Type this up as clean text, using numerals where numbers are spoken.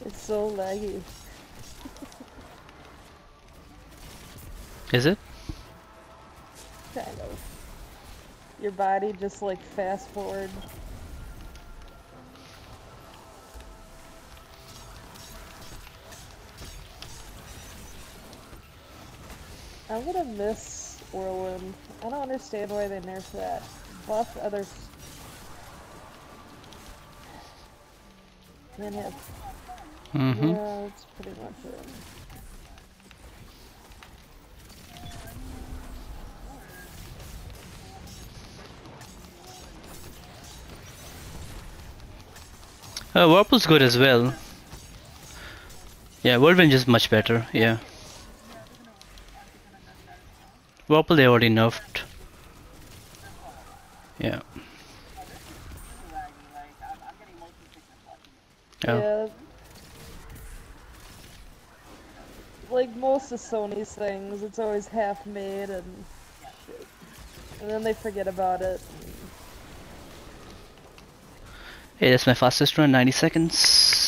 It's so laggy. Is it? Kind of. Your body just like fast forward. I'm gonna miss Whirlwind. I don't understand why they nerfed that. Buff other. Then have. Mm-hmm. Yeah, that's pretty much it. Whirlpool's good as well. Yeah, Whirlwind is much better. Yeah. Whirlpool they already nerfed. Yeah. Oh. Yeah. Like most of Sony's things, it's always half made and shit. And then they forget about it. Hey, that's my fastest run, 90 seconds.